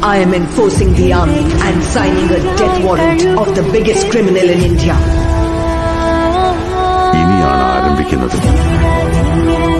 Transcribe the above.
I am enforcing the army and signing a death warrant of the biggest criminal in India. ഇനിയാണ് ആരംഭിക്കുന്നത്.